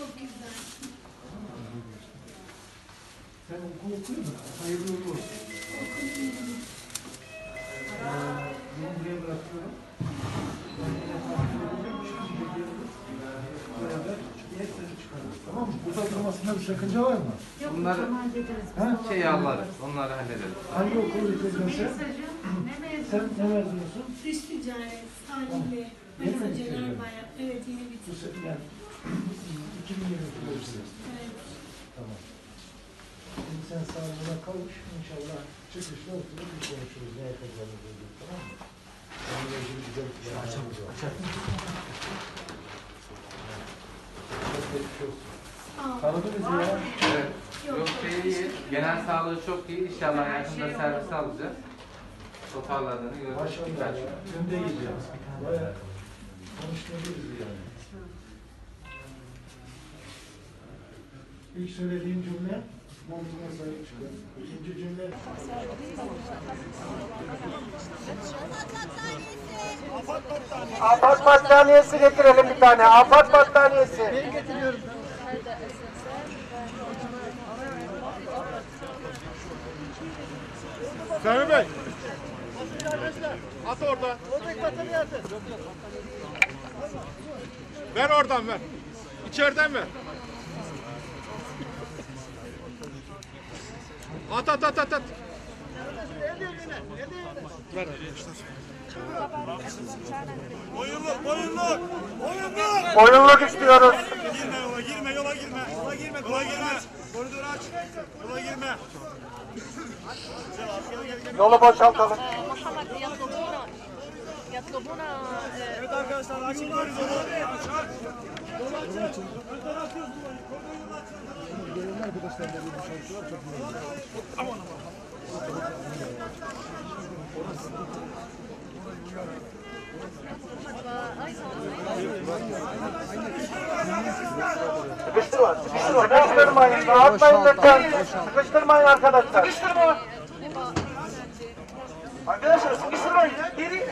Çok güzel. Sen okul okuyor musun? Hayırlı uğurlu olsun. Bunu buraya bırakıyorum. Ben yine takip edeceğim. Şimdi geliyoruz. Beraber hepsini çıkarırız. Tamam mı? Burada durmasında bir sakınca var mı? Yok, bunları alırız. Onları hallederiz. Hangi okulu bitirdin sen? Sen ne mezunusun? Dış ticaret, Salihli, Mesaj Cenarbaya. Evet, yeni Bu bitirdim. sefer yani 2020'de bitiririz. Evet. Tamam. Şimdi sen sağlığına kavuş. İnşallah çıkışta oturup bir konuşuruz. Ne yapacağımızı diye. Tamam mı? Onunla ilgili güzel planlarımız var. Çok geçmiş olsun. Sağ ol. Tanıdın bizi ya. Evet. Yok iyi. Genel sağlığı çok iyi. İnşallah yakında servis alacağız. Toparladığını görürüz. Maşallah ya. Günde gideceğiz. Baya konuşmalıyız yani. İlk söylediğim cümle montuna sahip çıkıyor. İkinci cümle Afat battaniyesi getirelim bir tane. Afat battaniyesi. ben getiriyorum. Sami Bey. At oradan. Ver oradan ver. İçeriden ver. At. Ver. Oyunluk istiyoruz. Girme yola girme. Koridoru aç. Yola girme. Yolu boşaltalım. Evet arkadaşlar açın koridoru. Sıkıştırmayın. Dağıtmayın lütfen. Sıkıştırmayın arkadaşlar. Sıkıştırma. Arkadaşlar sıkıştırmayın. Geri.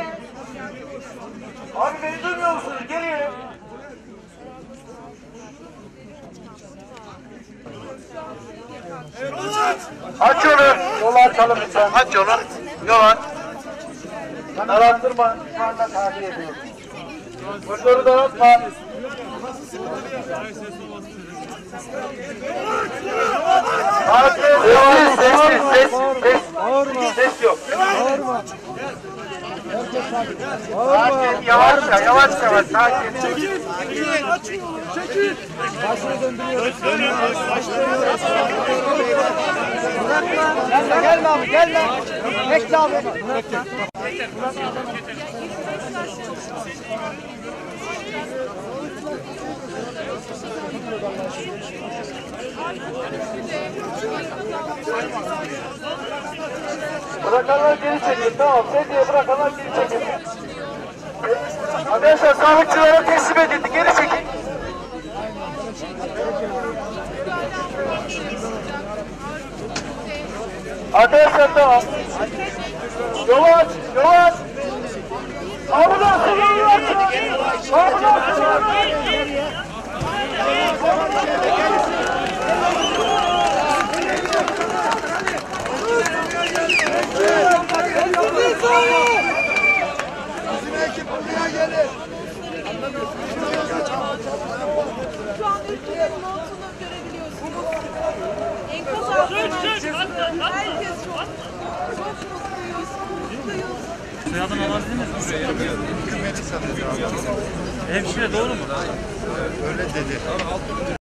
Abi beni duymuyor musunuz? Geri. Aç yolu. Yolu açalım lütfen. Aç yolu. Yol aç. Daraltırma. Şu anda tahliye ediyoruz. Koridoru dağıtma. Ses yok. Sakin, yavaş, sakin. Çekil. Başına döndürüyoruz. Gelme abi, gelme. Bekle abi. Bırakanlar geri çekin, tamam. Sedye bırakanlar geri çekin. Arkadaşlar sağlıkçılara teslim edildi, geri çekin. Arkadaşlar tamam. Yolu aç. Ambulans yolu aç. Ambulans yolu aç. Bizim ekip buraya gelir. Şu an ülkenin olduğunu görebiliyorsunuz. Enkaz altından çıktı. Herkes çok mutluyuz. Soyadını alabilir miyiz? Hemşire doğru mu? Öyle dedi.